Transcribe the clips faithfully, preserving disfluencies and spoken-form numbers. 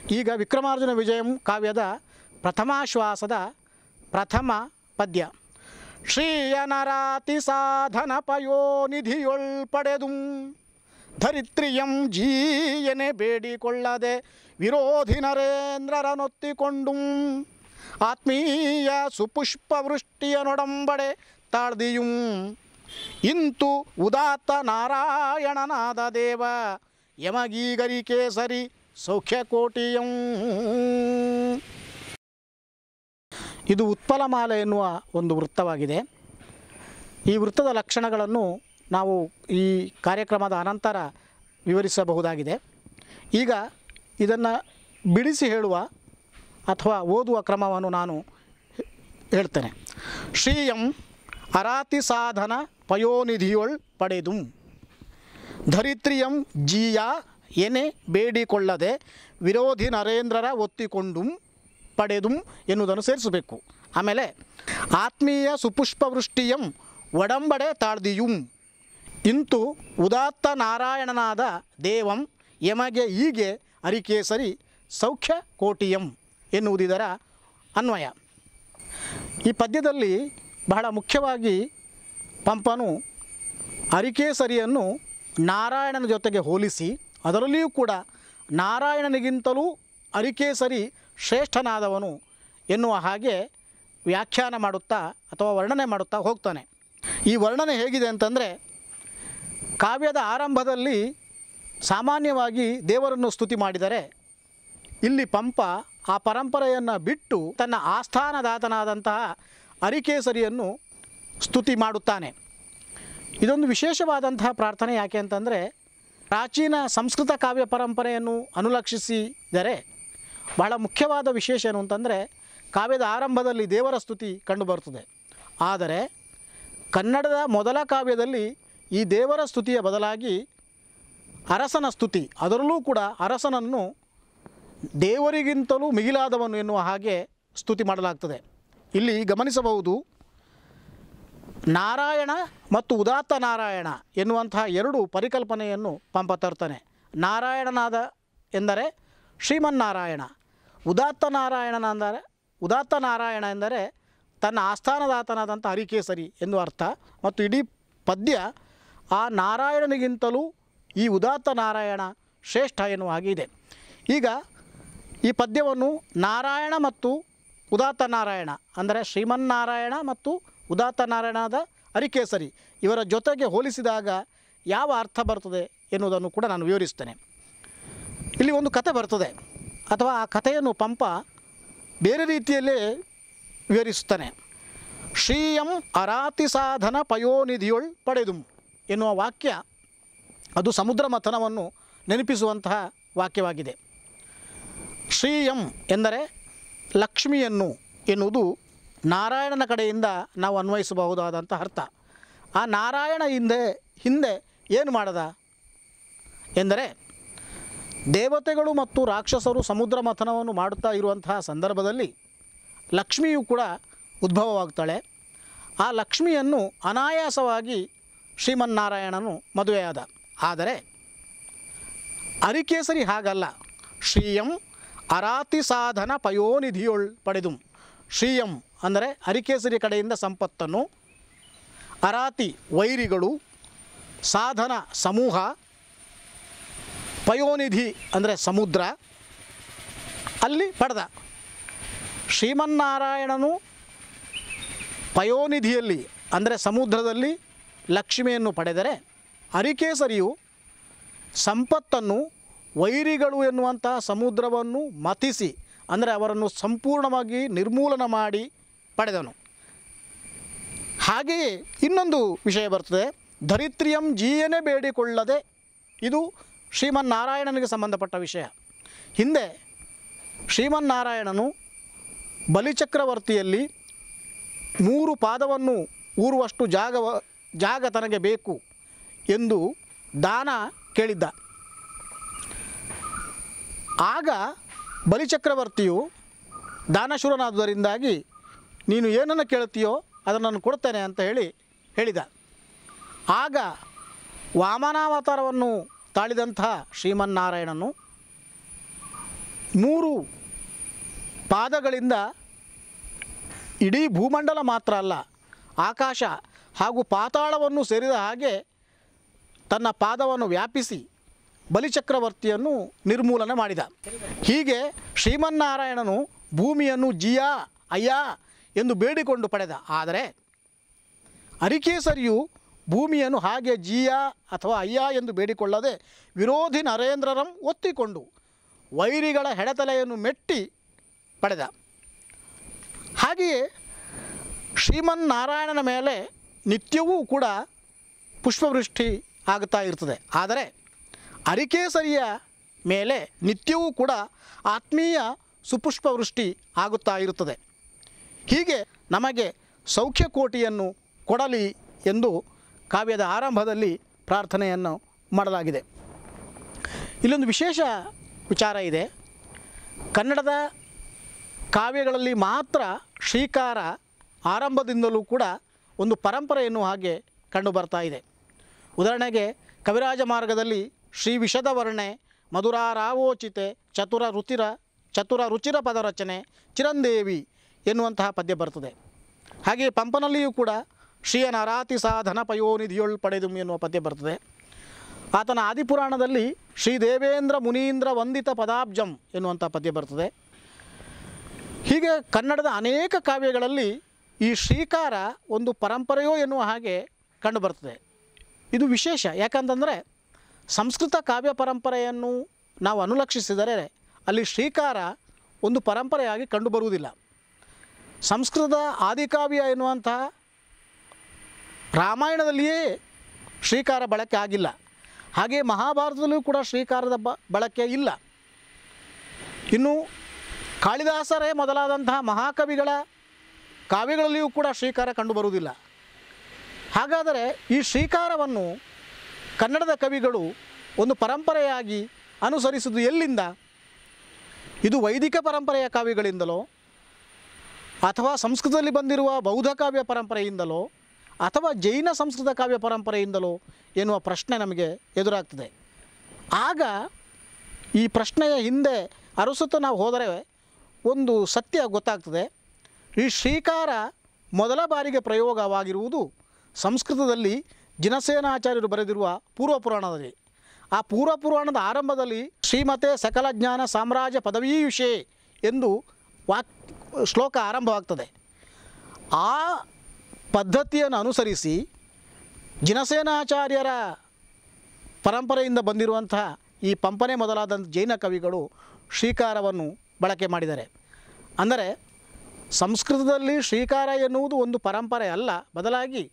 ಈಗ ವಿಕ್ರಮಾರ್ಜುನ ವಿಜಯಂ ಕಾವ್ಯದ ಪ್ರಥಮಾಶ್ವಾಸದ ಪ್ರಥಮ ಪದ್ಯ. ಶ್ರೀಯನರಾತಿ ಸಾಧನ ಪಯೋನಿಧಿಯೊಳ್ ಪಡೆದುಂ ಧರಿತ್ರಿಯಂ ಜೀಯನೆ ಬೇಡಿಕೊಳ್ಳದೆ ವಿರೋಧಿ ನರೇಂದ್ರರನೊತ್ತಿಕೊಂಡುಂ ಆತ್ಮೀಯ ಸುಪುಷ್ಪವೃಷ್ಟಿಯ ನೊಡಂಬಡೆ ತಾಳ್ದಿಯುಂ ಇಂತು ಉದಾತ್ತ ನಾರಾಯಣನಾದ ದೇವ ಯಮಗೀಗರಿ ಕೇಸರಿ ಸೌಖ್ಯಕೋಟಿಯಂ. ಇದು ಉತ್ಪಲಮಾಲೆ ಎನ್ನುವ ಒಂದು ವೃತ್ತವಾಗಿದೆ. ಈ ವೃತ್ತದ ಲಕ್ಷಣಗಳನ್ನು ನಾವು ಈ ಕಾರ್ಯಕ್ರಮದ ಅನಂತರ ವಿವರಿಸಬಹುದಾಗಿದೆ. ಈಗ ಇದನ್ನು ಬಿಡಿಸಿ ಹೇಳುವ ಅಥವಾ ಓದುವ ಕ್ರಮವನ್ನು ನಾನು ಹೇಳ್ತೇನೆ. ಶ್ರೀಯಂ ಅರಾತಿ ಸಾಧನ ಪಯೋನಿಧಿಯೊಳ್ ಪಡೆದುಂ ಧರಿತ್ರಿಯಂ ಜೀಯ ಎನೆ ಬೇಡಿಕೊಳ್ಳದೆ ವಿರೋಧಿ ನರೇಂದ್ರರ ಒತ್ತಿಕೊಂಡುಂ ಪಡೆದುಂ ಎನ್ನುವುದನ್ನು ಸೇರಿಸಬೇಕು. ಆಮೇಲೆ ಆತ್ಮೀಯ ಸುಪುಷ್ಪವೃಷ್ಟಿಯಂ ಒಡಂಬಡೆ ತಾಳ್ದಿಯುಂ ಇಂತು ಉದಾತ್ತ ನಾರಾಯಣನಾದ ದೇವಂ ಯಮಗೆ ಹೀಗೆ ಅರಿಕೇಸರಿ ಸೌಖ್ಯ ಕೋಟಿಯಂ ಎನ್ನುವುದಿದರ ಅನ್ವಯ. ಈ ಪದ್ಯದಲ್ಲಿ ಬಹಳ ಮುಖ್ಯವಾಗಿ ಪಂಪನು ಅರಿಕೇಸರಿಯನ್ನು ನಾರಾಯಣನ ಜೊತೆಗೆ ಹೋಲಿಸಿ ಅದರಲ್ಲಿಯೂ ಕೂಡ ನಾರಾಯಣನಿಗಿಂತಲೂ ಅರಿಕೇಸರಿ ಶ್ರೇಷ್ಠನಾದವನು ಎನ್ನುವ ಹಾಗೆ ವ್ಯಾಖ್ಯಾನ ಮಾಡುತ್ತಾ ಅಥವಾ ವರ್ಣನೆ ಮಾಡುತ್ತಾ ಹೋಗ್ತಾನೆ. ಈ ವರ್ಣನೆ ಹೇಗಿದೆ ಅಂತಂದರೆ, ಕಾವ್ಯದ ಆರಂಭದಲ್ಲಿ ಸಾಮಾನ್ಯವಾಗಿ ದೇವರನ್ನು ಸ್ತುತಿ ಮಾಡಿದರೆ ಇಲ್ಲಿ ಪಂಪ ಆ ಪರಂಪರೆಯನ್ನು ಬಿಟ್ಟು ತನ್ನ ಆಸ್ಥಾನದಾತನಾದಂತಹ ಅರಿಕೇಸರಿಯನ್ನು ಸ್ತುತಿ ಮಾಡುತ್ತಾನೆ. ಇದೊಂದು ವಿಶೇಷವಾದಂತಹ ಪ್ರಾರ್ಥನೆ. ಯಾಕೆ ಅಂತಂದರೆ, ಪ್ರಾಚೀನ ಸಂಸ್ಕೃತ ಕಾವ್ಯ ಪರಂಪರೆಯನ್ನು ಅನುಲಕ್ಷಿಸಿದರೆ ಬಹಳ ಮುಖ್ಯವಾದ ವಿಶೇಷ ಏನು ಅಂತಂದರೆ, ಕಾವ್ಯದ ಆರಂಭದಲ್ಲಿ ದೇವರ ಸ್ತುತಿ ಕಂಡುಬರುತ್ತದೆ. ಆದರೆ ಕನ್ನಡದ ಮೊದಲ ಕಾವ್ಯದಲ್ಲಿ ಈ ದೇವರ ಸ್ತುತಿಯ ಬದಲಾಗಿ ಅರಸನ ಸ್ತುತಿ, ಅದರಲ್ಲೂ ಕೂಡ ಅರಸನನ್ನು ದೇವರಿಗಿಂತಲೂ ಮಿಗಿಲಾದವನು ಎನ್ನುವ ಹಾಗೆ ಸ್ತುತಿ ಮಾಡಲಾಗ್ತದೆ. ಇಲ್ಲಿ ಗಮನಿಸಬಹುದು, ನಾರಾಯಣ ಮತ್ತು ಉದಾತ್ತ ನಾರಾಯಣ ಎನ್ನುವಂತಹ ಎರಡು ಪರಿಕಲ್ಪನೆಯನ್ನು ಪಂಪ ತರ್ತಾನೆ. ನಾರಾಯಣನಾದ ಎಂದರೆ ಶ್ರೀಮನ್ನಾರಾಯಣ, ಉದಾತ್ತ ನಾರಾಯಣನ ಅಂದರೆ ಉದಾತ್ತ ನಾರಾಯಣ ಎಂದರೆ ತನ್ನ ಆಸ್ಥಾನದಾತನಾದಂಥ ಹರಿಕೇಸರಿ ಎನ್ನುವ ಅರ್ಥ. ಮತ್ತು ಇಡೀ ಪದ್ಯ ಆ ನಾರಾಯಣನಿಗಿಂತಲೂ ಈ ಉದಾತ್ತ ನಾರಾಯಣ ಶ್ರೇಷ್ಠ ಎನ್ನುವ ಹಾಗೆ ಇದೆ. ಈಗ ಈ ಪದ್ಯವನ್ನು ನಾರಾಯಣ ಮತ್ತು ಉದಾತ್ತ ನಾರಾಯಣ ಅಂದರೆ ಶ್ರೀಮನ್ನಾರಾಯಣ ಮತ್ತು ಉದಾತ್ತ ನಾರಾಯಣದ ಹರಿಕೇಸರಿ ಇವರ ಜೊತೆಗೆ ಹೋಲಿಸಿದಾಗ ಯಾವ ಅರ್ಥ ಬರ್ತದೆ ಎನ್ನುವುದನ್ನು ಕೂಡ ನಾನು ವಿವರಿಸ್ತೇನೆ. ಇಲ್ಲಿ ಒಂದು ಕತೆ ಬರ್ತದೆ, ಅಥವಾ ಆ ಕಥೆಯನ್ನು ಪಂಪ ಬೇರೆ ರೀತಿಯಲ್ಲೇ ವಿವರಿಸುತ್ತಾನೆ. ಶ್ರೀಯಂ ಅರಾತಿ ಸಾಧನ ಪಯೋನಿಧಿಯೊಳ್ ಪಡೆದುಂ ಎನ್ನುವ ವಾಕ್ಯ ಅದು ಸಮುದ್ರ ಮಥನವನ್ನು ನೆನಪಿಸುವಂತಹ ವಾಕ್ಯವಾಗಿದೆ. ಶ್ರೀಯಂ ಎಂದರೆ ಲಕ್ಷ್ಮಿಯನ್ನು ಎನ್ನುವುದು ನಾರಾಯಣನ ಕಡೆಯಿಂದ ನಾವು ಅನ್ವಯಿಸಬಹುದಾದಂಥ ಅರ್ಥ. ಆ ನಾರಾಯಣ ಹಿಂದೆ ಹಿಂದೆ ಏನು ಮಾಡದ ಎಂದರೆ, ದೇವತೆಗಳು ಮತ್ತು ರಾಕ್ಷಸರು ಸಮುದ್ರ ಮಥನವನ್ನು ಮಾಡುತ್ತಾ ಇರುವಂತಹ ಸಂದರ್ಭದಲ್ಲಿ ಲಕ್ಷ್ಮಿಯು ಕೂಡ ಉದ್ಭವವಾಗ್ತಾಳೆ. ಆ ಲಕ್ಷ್ಮಿಯನ್ನು ಅನಾಯಾಸವಾಗಿ ಶ್ರೀಮನ್ನಾರಾಯಣನು ಮದುವೆಯಾದ. ಆದರೆ ಹರಿಕೇಸರಿ ಹಾಗಲ್ಲ. ಶ್ರೀಯಂ ಅರಾತಿ ಸಾಧನ ಪಯೋನಿಧಿಯೊಳ್ ಪಡೆದುಂ. ಶ್ರೀಯಂ ಅಂದರೆ ಹರಿಕೇಸರಿ ಕಡೆಯಿಂದ ಸಂಪತ್ತನ್ನು, ಅರಾತಿ ವೈರಿಗಳು, ಸಾಧನ ಸಮೂಹ, ಪಯೋನಿಧಿ ಅಂದರೆ ಸಮುದ್ರ ಅಲ್ಲಿ ಪಡೆದ. ಶ್ರೀಮನ್ನಾರಾಯಣನು ಪಯೋನಿಧಿಯಲ್ಲಿ ಅಂದರೆ ಸಮುದ್ರದಲ್ಲಿ ಲಕ್ಷ್ಮಿಯನ್ನು ಪಡೆದರೆ, ಹರಿಕೇಸರಿಯು ಸಂಪತ್ತನ್ನು ವೈರಿಗಳು ಎನ್ನುವಂತಹ ಸಮುದ್ರವನ್ನು ಮಥಿಸಿ ಅಂದರೆ ಅವರನ್ನು ಸಂಪೂರ್ಣವಾಗಿ ನಿರ್ಮೂಲನ ಮಾಡಿ ಪಡೆದನು. ಹಾಗೆಯೇ ಇನ್ನೊಂದು ವಿಷಯ ಬರ್ತದೆ, ಧರಿತ್ರಿಯಂ ಜೀಯನೆ ಬೇಡಿಕೊಳ್ಳದೆ. ಇದು ಶ್ರೀಮನ್ನಾರಾಯಣನಿಗೆ ಸಂಬಂಧಪಟ್ಟ ವಿಷಯ. ಹಿಂದೆ ಶ್ರೀಮನ್ನಾರಾಯಣನು ಬಲಿಚಕ್ರವರ್ತಿಯಲ್ಲಿ ಮೂರು ಪಾದವನ್ನು ಊರುವಷ್ಟು ಜಾಗ ಜಾಗ ತನಗೆ ಬೇಕು ಎಂದು ದಾನ ಕೇಳಿದ್ದ. ಆಗ ಬಲಿಚಕ್ರವರ್ತಿಯು ದಾನಶೂರನಾದುದರಿಂದಾಗಿ ನೀನು ಏನನ್ನು ಕೇಳುತ್ತೀಯೋ ಅದನ್ನು ನಾನು ಕೊಡ್ತೇನೆ ಅಂತ ಹೇಳಿ ಹೇಳಿದ. ಆಗ ವಾಮನಾವತಾರವನ್ನು ತಾಳಿದಂತಹ ಶ್ರೀಮನ್ನಾರಾಯಣನು ಮೂರು ಪಾದಗಳಿಂದ ಇಡೀ ಭೂಮಂಡಲ ಮಾತ್ರ ಅಲ್ಲ, ಆಕಾಶ ಹಾಗೂ ಪಾತಾಳವನ್ನು ಸೇರಿದ ಹಾಗೆ ತನ್ನ ಪಾದವನ್ನು ವ್ಯಾಪಿಸಿ ಬಲಿಚಕ್ರವರ್ತಿಯನ್ನು ನಿರ್ಮೂಲನೆ ಮಾಡಿದ. ಹೀಗೆ ಶ್ರೀಮನ್ನಾರಾಯಣನು ಭೂಮಿಯನ್ನು ಜಿಯಾ ಅಯ್ಯ ಎಂದು ಬೇಡಿಕೊಂಡು ಪಡೆದ. ಆದರೆ ಅರಿಕೇಸರಿಯು ಭೂಮಿಯನ್ನು ಹಾಗೆ ಜಿಯಾ ಅಥವಾ ಅಯ್ಯ ಎಂದು ಬೇಡಿಕೊಳ್ಳದೆ ವಿರೋಧಿ ನರೇಂದ್ರರಂ ಒತ್ತಿಕೊಂಡು ವೈರಿಗಳ ಹೆಡೆತಲೆಯನ್ನು ಮೆಟ್ಟಿ ಪಡೆದ. ಹಾಗೆಯೇ ಶ್ರೀಮನ್ನಾರಾಯಣನ ಮೇಲೆ ನಿತ್ಯವೂ ಕೂಡ ಪುಷ್ಪವೃಷ್ಟಿ ಆಗುತ್ತಾ ಇರ್ತದೆ. ಆದರೆ ಅರಿಕೇಸರಿಯ ಮೇಲೆ ನಿತ್ಯವೂ ಕೂಡ ಆತ್ಮೀಯ ಸುಪುಷ್ಪವೃಷ್ಟಿ ಆಗುತ್ತಾ ಇರುತ್ತದೆ. ಹೀಗೆ ನಮಗೆ ಸೌಖ್ಯಕೋಟಿಯನ್ನು ಕೊಡಲಿ ಎಂದು ಕಾವ್ಯದ ಆರಂಭದಲ್ಲಿ ಪ್ರಾರ್ಥನೆಯನ್ನು ಮಾಡಲಾಗಿದೆ. ಇಲ್ಲೊಂದು ವಿಶೇಷ ವಿಚಾರ ಇದೆ. ಕನ್ನಡದ ಕಾವ್ಯಗಳಲ್ಲಿ ಮಾತ್ರ ಶ್ರೀಕಾರ ಆರಂಭದಿಂದಲೂ ಕೂಡ ಒಂದು ಪರಂಪರೆ ಎನ್ನುವ ಹಾಗೆ ಕಂಡುಬರ್ತಾ ಇದೆ. ಉದಾಹರಣೆಗೆ ಕವಿರಾಜ ಮಾರ್ಗದಲ್ಲಿ ಶ್ರೀ ವಿಶದವರ್ಣೆ ಮಧುರಾರಾವೋಚಿತೆ ಚತುರ ರುಚಿರ ಚತುರ ರುಚಿರ ಪದರಚನೆ ಚಿರಂದೇವಿ ಎನ್ನುವಂತಹ ಪದ್ಯ ಬರ್ತದೆ. ಹಾಗೆಯೇ ಪಂಪನಲ್ಲಿಯೂ ಕೂಡ ಶ್ರೀಯ ನರಾತಿ ಸಾಧನ ಪಯೋನಿಧಿಯೊಳ್ ಪಡೆದು ಎನ್ನುವ ಪದ್ಯ ಬರ್ತದೆ. ಆತನ ಆದಿಪುರಾಣದಲ್ಲಿ ಶ್ರೀ ದೇವೇಂದ್ರ ಮುನೀಂದ್ರ ವಂದಿತ ಪದಾಬ್ಜಂ ಎನ್ನುವಂಥ ಪದ್ಯ ಬರ್ತದೆ. ಹೀಗೆ ಕನ್ನಡದ ಅನೇಕ ಕಾವ್ಯಗಳಲ್ಲಿ ಈ ಶ್ರೀಕಾರ ಒಂದು ಪರಂಪರೆಯೋ ಎನ್ನುವ ಹಾಗೆ ಕಂಡುಬರ್ತದೆ. ಇದು ವಿಶೇಷ. ಯಾಕಂತಂದರೆ ಸಂಸ್ಕೃತ ಕಾವ್ಯ ಪರಂಪರೆಯನ್ನು ನಾವು ಅನುಲಕ್ಷಿಸಿದರೆ ಅಲ್ಲಿ ಶ್ರೀಕಾರ ಒಂದು ಪರಂಪರೆಯಾಗಿ ಕಂಡುಬರುವುದಿಲ್ಲ. ಸಂಸ್ಕೃತದ ಆದಿಕಾವ್ಯ ಎನ್ನುವಂತಹ ರಾಮಾಯಣದಲ್ಲಿಯೇ ಶ್ರೀಕಾರ ಬಳಕೆ ಆಗಿಲ್ಲ. ಹಾಗೆ ಮಹಾಭಾರತದಲ್ಲೂ ಕೂಡ ಶ್ರೀಕಾರದ ಬ ಬಳಕೆ ಇಲ್ಲ. ಇನ್ನು ಕಾಳಿದಾಸರೇ ಮೊದಲಾದಂತಹ ಮಹಾಕವಿಗಳ ಕಾವ್ಯಗಳಲ್ಲಿಯೂ ಕೂಡ ಶ್ರೀಕಾರ ಕಂಡುಬರುವುದಿಲ್ಲ. ಹಾಗಾದರೆ ಈ ಶ್ರೀಕಾರವನ್ನು ಕನ್ನಡದ ಕವಿಗಳು ಒಂದು ಪರಂಪರೆಯಾಗಿ ಅನುಸರಿಸುವುದು ಎಲ್ಲಿಂದ? ಇದು ವೈದಿಕ ಪರಂಪರೆಯ ಕಾವ್ಯಗಳಿಂದಲೋ ಅಥವಾ ಸಂಸ್ಕೃತದಲ್ಲಿ ಬಂದಿರುವ ಬೌದ್ಧ ಕಾವ್ಯ ಪರಂಪರೆಯಿಂದಲೋ ಅಥವಾ ಜೈನ ಸಂಸ್ಕೃತ ಕಾವ್ಯ ಪರಂಪರೆಯಿಂದಲೋ ಎನ್ನುವ ಪ್ರಶ್ನೆ ನಮಗೆ ಎದುರಾಗ್ತದೆ. ಆಗ ಈ ಪ್ರಶ್ನೆಯ ಹಿಂದೆ ಅರಸುತ್ತಾ ನಾವು ಹೋದರೆ ಒಂದು ಸತ್ಯ ಗೊತ್ತಾಗ್ತದೆ. ಈ ಶ್ರೀಕಾರ ಮೊದಲ ಬಾರಿಗೆ ಪ್ರಯೋಗವಾಗಿರುವುದು ಸಂಸ್ಕೃತದಲ್ಲಿ ಜಿನಸೇನಾಚಾರ್ಯರು ಬರೆದಿರುವ ಪೂರ್ವ ಪುರಾಣದಲ್ಲಿ. ಆ ಪೂರ್ವ ಪುರಾಣದ ಆರಂಭದಲ್ಲಿ ಶ್ರೀಮತೆ ಸಕಲ ಜ್ಞಾನ ಸಾಮ್ರಾಜ್ಯ ಪದವೀಯುಷೇ ಎಂದು ವಾಕ್ ಶ್ಲೋಕ ಆರಂಭವಾಗ್ತದೆ. ಆ ಪದ್ಧತಿಯನ್ನು ಅನುಸರಿಸಿ ಜಿನಸೇನಾಚಾರ್ಯರ ಪರಂಪರೆಯಿಂದ ಬಂದಿರುವಂತಹ ಈ ಪಂಪನೆ ಮೊದಲಾದಂಥ ಜೈನ ಕವಿಗಳು ಶ್ರೀಕಾರವನ್ನು ಬಳಕೆ ಮಾಡಿದ್ದಾರೆ. ಅಂದರೆ ಸಂಸ್ಕೃತದಲ್ಲಿ ಶ್ರೀಕಾರ ಎನ್ನುವುದು ಒಂದು ಪರಂಪರೆ ಅಲ್ಲ, ಬದಲಾಗಿ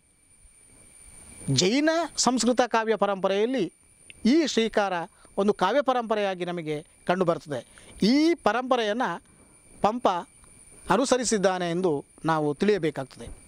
ಜೈನ ಸಂಸ್ಕೃತ ಕಾವ್ಯ ಪರಂಪರೆಯಲ್ಲಿ ಈ ಶ್ರೀಕಾರ ಒಂದು ಕಾವ್ಯ ಪರಂಪರೆಯಾಗಿ ನಮಗೆ ಕಂಡುಬರ್ತದೆ. ಈ ಪರಂಪರೆಯನ್ನು ಪಂಪ ಅನುಸರಿಸಿದ್ದಾನೆ ಎಂದು ನಾವು ತಿಳಿಯಬೇಕಾಗ್ತದೆ.